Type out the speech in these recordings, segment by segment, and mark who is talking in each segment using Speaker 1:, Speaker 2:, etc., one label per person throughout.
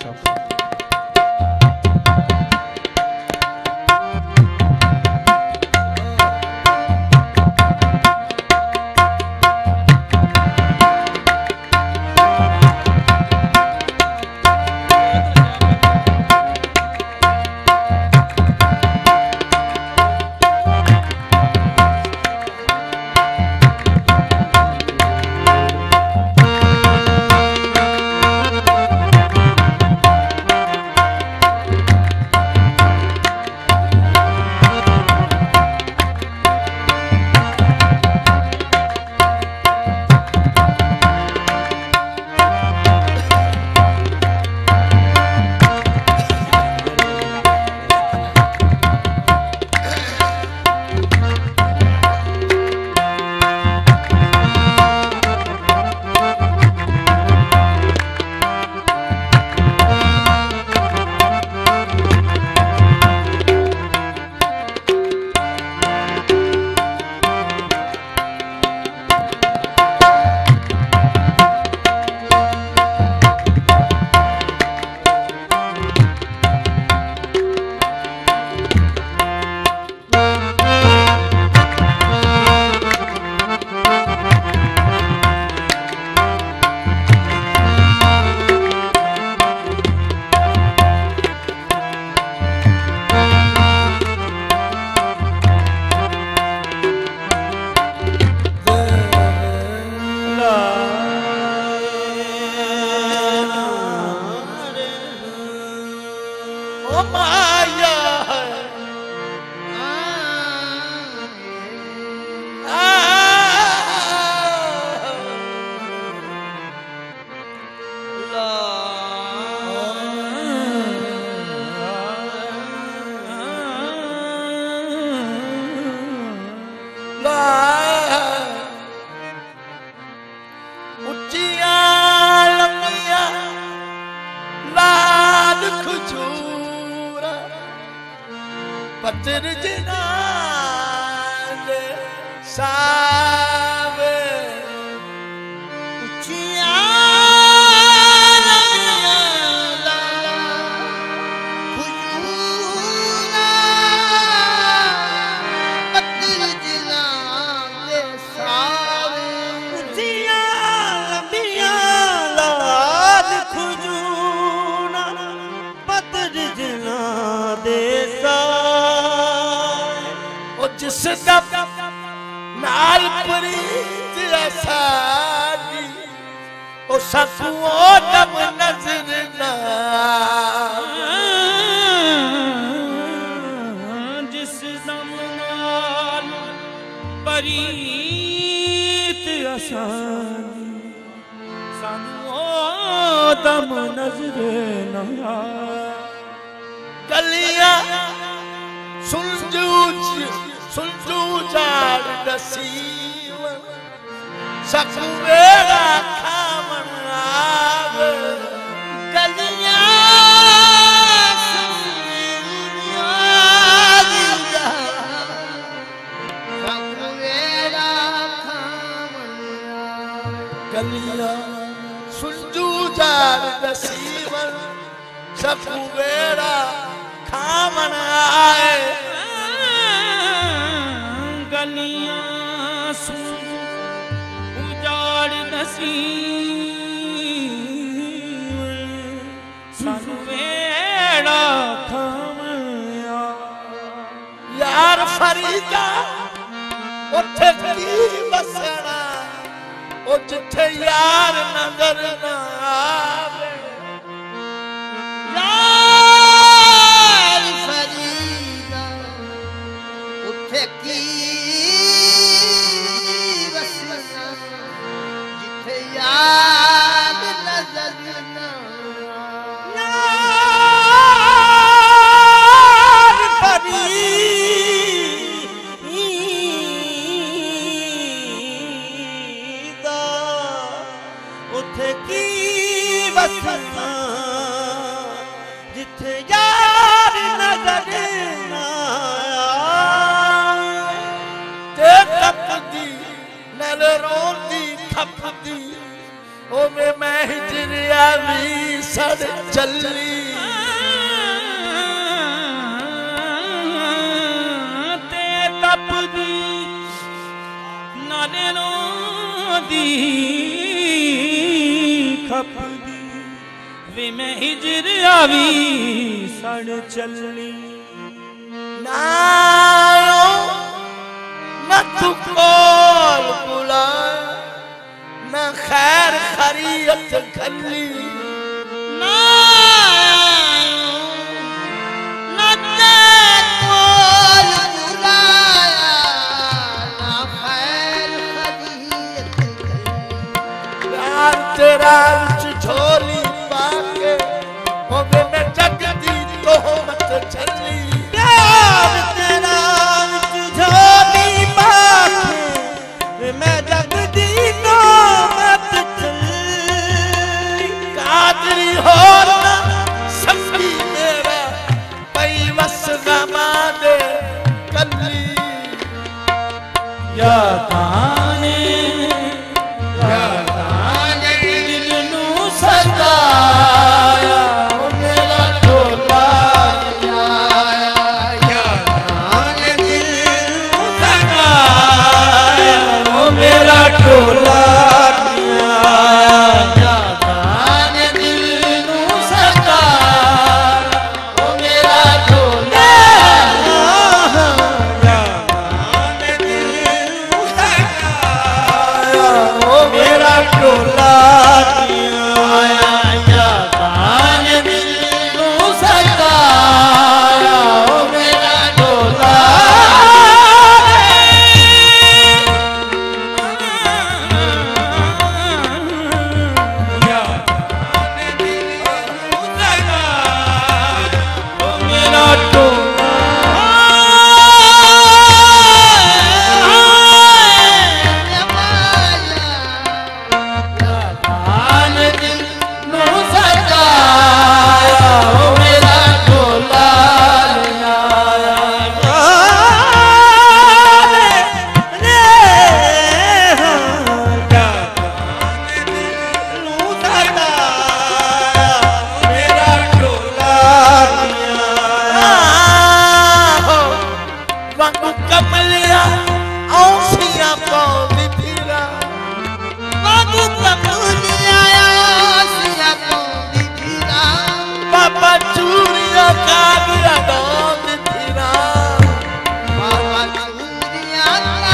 Speaker 1: साहब। सड़ चली
Speaker 2: ते तपदी नाले नो दी खपदी वे मैं हिजर आवी सड़ चली
Speaker 1: नायो न तू कोल बुला न खैर खरीत खली
Speaker 2: नायो न ते कोल बुलाया न खैर खरीत
Speaker 1: यार तेरा झोली पाके होवे मैं जगदी तो मत चली
Speaker 2: प्यार तेरा झोली पाके मैं जगदी तो मत चली
Speaker 1: कादरी हो ना संगी मेरा पैवस गमादे कली
Speaker 2: यादाने दिल नू सताया ओ मेरा ढोला यादाने दिल नू सताया ओ मेरा ढोला यादाने दिल नू सताया ओ मेरा ढोला यादाने दिल नू सताया ओ मेरा ढोला आया यादान दिल नू सताया ओ मेरा ढोला यादान दिल नू सताया ओ मेरा ढोला यादान दिल नू सताया ओ मेरा ढोला आया यादान दिल नू सताया मेरा ढोला
Speaker 1: वंग कमलिया औसिया पौंदी फिरा
Speaker 2: बाबू कपूलिया सिया पौंदी फिरा
Speaker 1: बाबा चूड़िया कागरा डोंद फिरा
Speaker 2: बाबा चूड़िया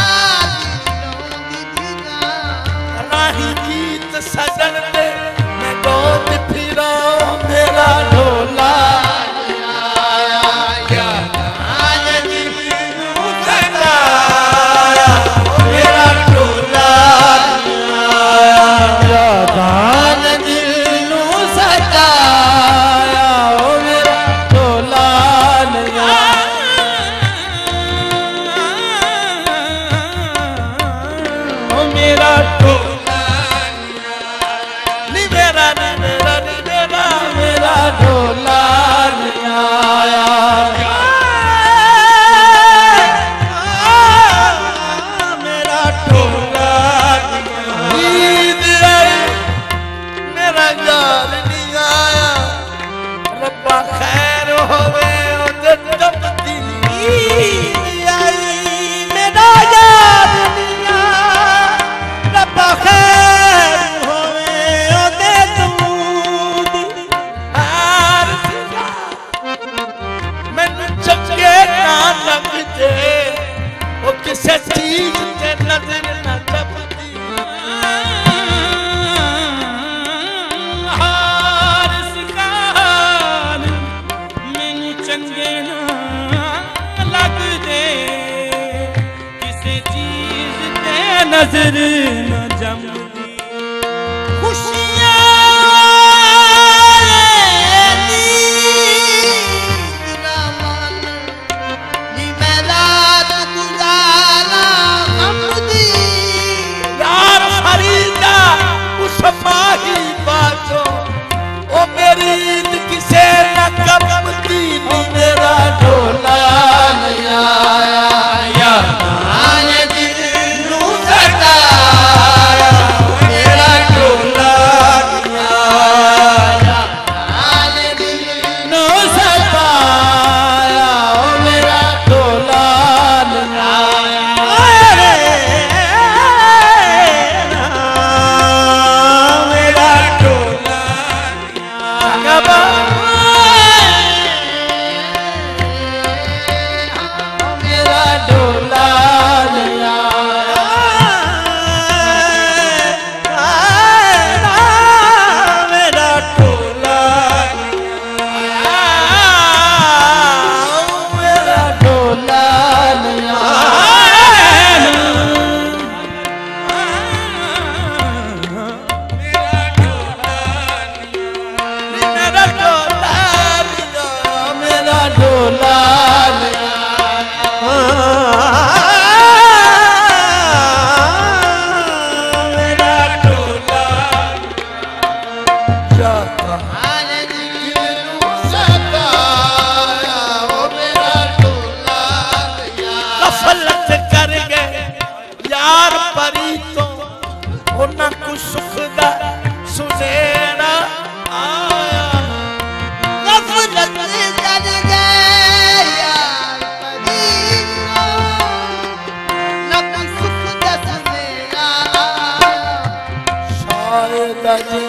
Speaker 2: कागरा फिरा
Speaker 1: राही गीत सजन दे मैं डोंद फिरा मेरा ढोला
Speaker 2: आया यादान दिल नू सताया ओ मेरा ढोला यादान दिल नू सताया ओ मेरा ढोला ओ मेरा ढोला
Speaker 1: नी मेरा नी मेरा नी मेरा
Speaker 2: मेरा ढोला आया मेरा ढोला
Speaker 1: नींद आई मेरा यार नहीं आया रब्बा खैर होवे ओदे तपदी
Speaker 2: आई मेरा याद दिया रब्बा खैर होवे ओदे तू
Speaker 1: हार सिवा मैनू चंगे ना लगदे ओ किसे चीज ते नजर ना टपदी
Speaker 2: हार सिकार मैनू चंगे ना लगदे किसे चीज ते नजर न जमदी खुशियां
Speaker 1: यार फरीदा उस माही बाजो ओ मेरी ईद किसे न कबती नी मेरा ढोला
Speaker 2: आया यादान दिल नू सताया
Speaker 1: जाता गफलत कर गए यार परी तो उन्हां को सुख दा सुनेरा आया
Speaker 3: गफलत कर गए यार परी ना कोई सुख दा सुनेरा
Speaker 1: शायद जी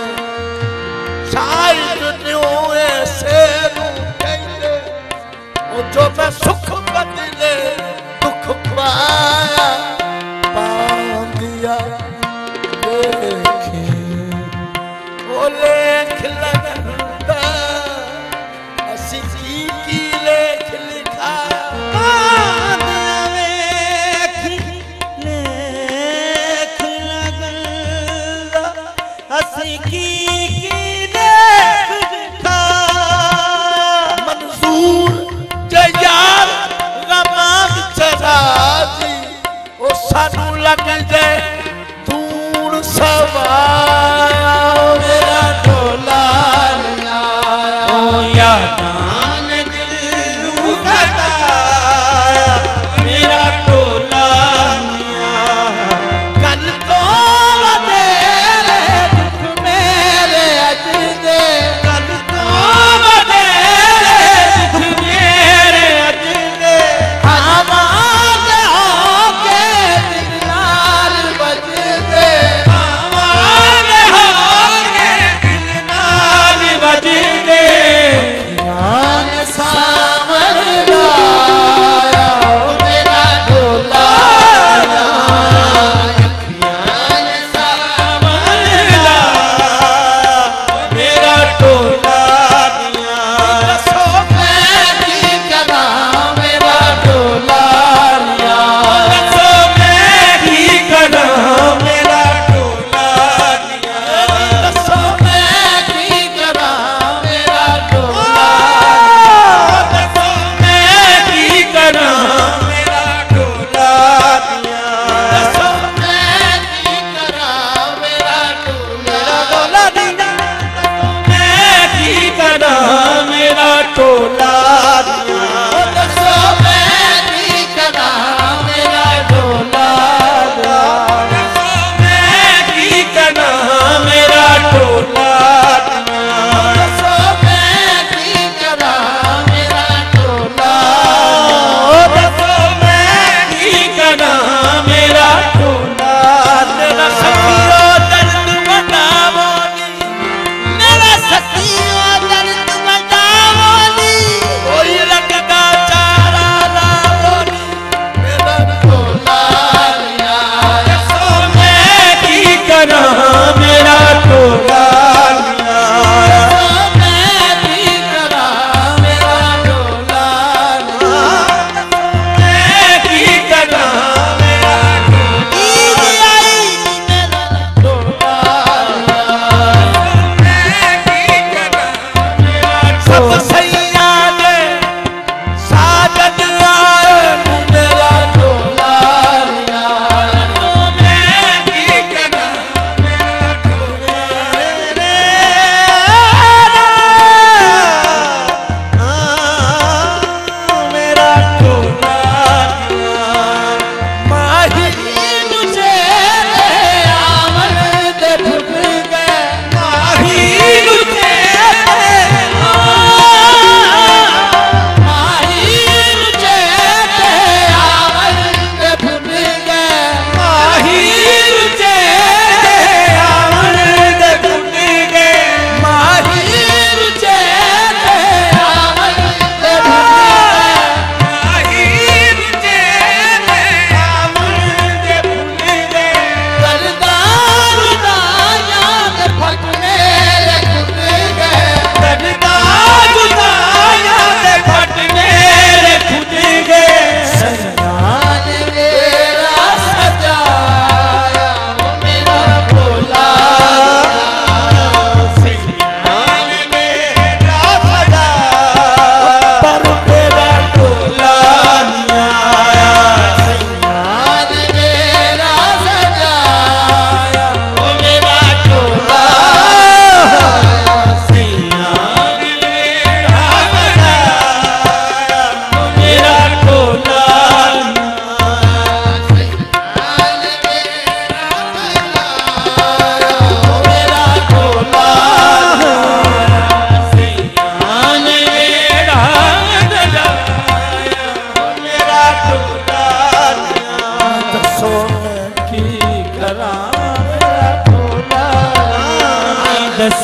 Speaker 1: शायद न्यू ऐसे नू कहते वो जो मैं सुख बदले दुख पाया पांदिया देखे वो लेख लगता असी जी की लेख लिखाया
Speaker 3: लेख लगता हसी की लेख लिखा
Speaker 1: मंजूर जयार गमाम चराजी ओ सानू लग जाए दूर सवाया मेरा ढोला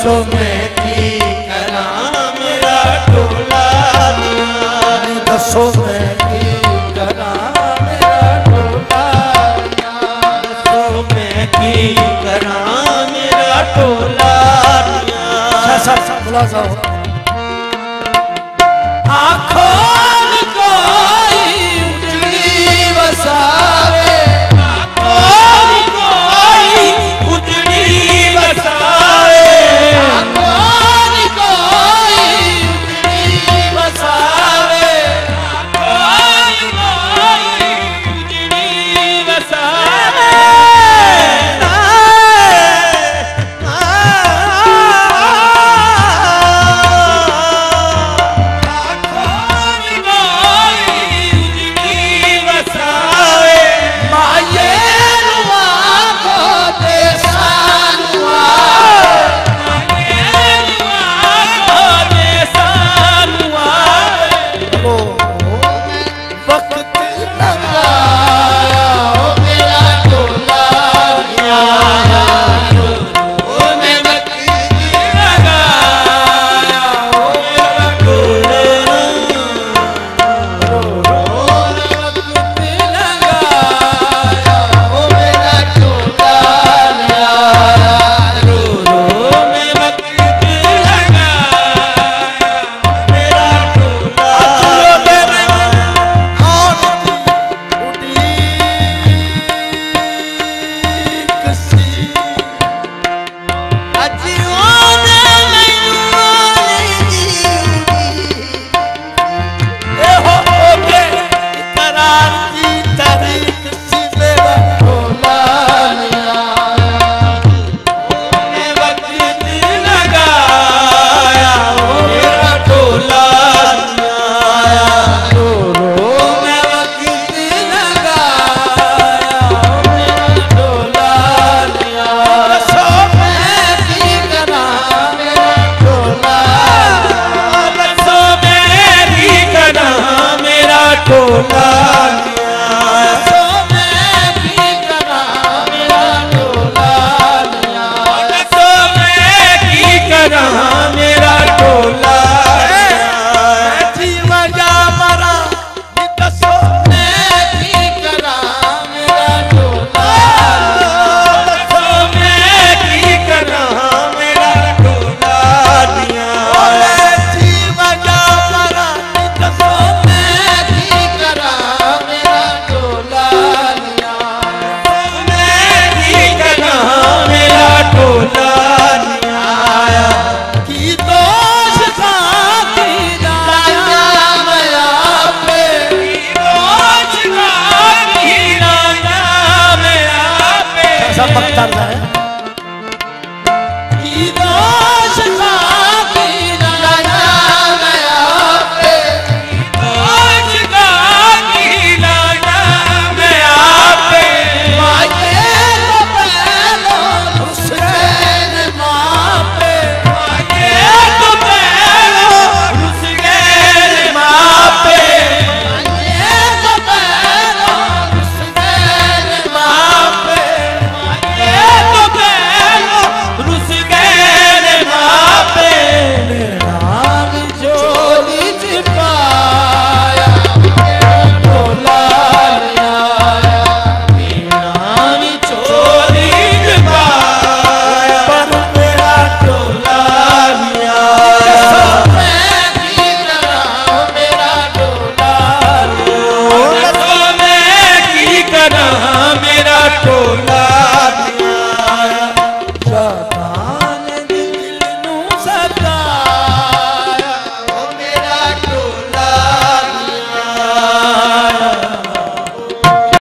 Speaker 1: दसो मैं की करा मेरा ढोला दसो मैं की करा मेरा ढोला दसो मैं की करा मेरा ढोला बुला जाओ आँखों